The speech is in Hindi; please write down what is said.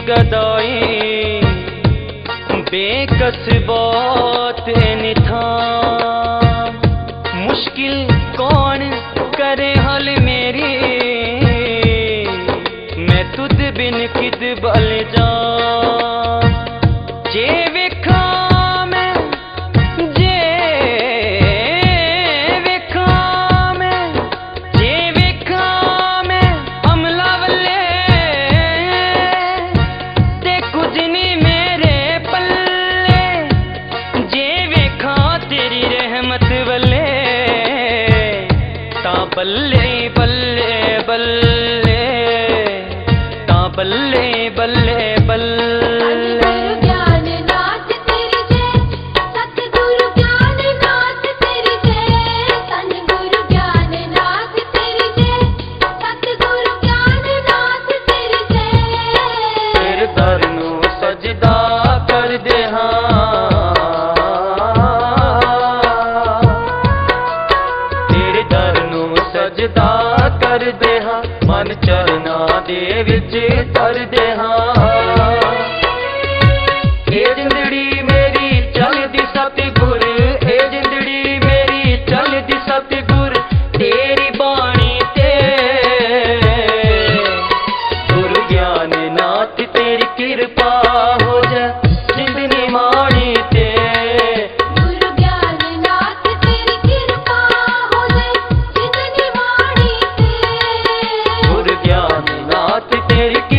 गदाई बेकस बहुत निथा मुश्किल कौन करे हल मेरी मैं तुद बिन किद बल जा जे वेखा मैं जे वेखा मैं जे वेखा मैं अमला वल्ले ते कुछ नहीं मेरे पल्ले जे वेखा तेरी रहमत वल्ले ता बल्ले बल्ले बल्ले ता बल्ले बल्ले बल्ले सजदा कर दे हाँ मन चरना दे विच कर दे हाँ ए जिंदड़ी मेरी चलदी सतगुर ए जिंदड़ी मेरी चलदी सतगुर तेरी बाणी ते गुरु ज्ञान नाथ तेरी कृपा हो जा जिंदनी माणी ते तेरी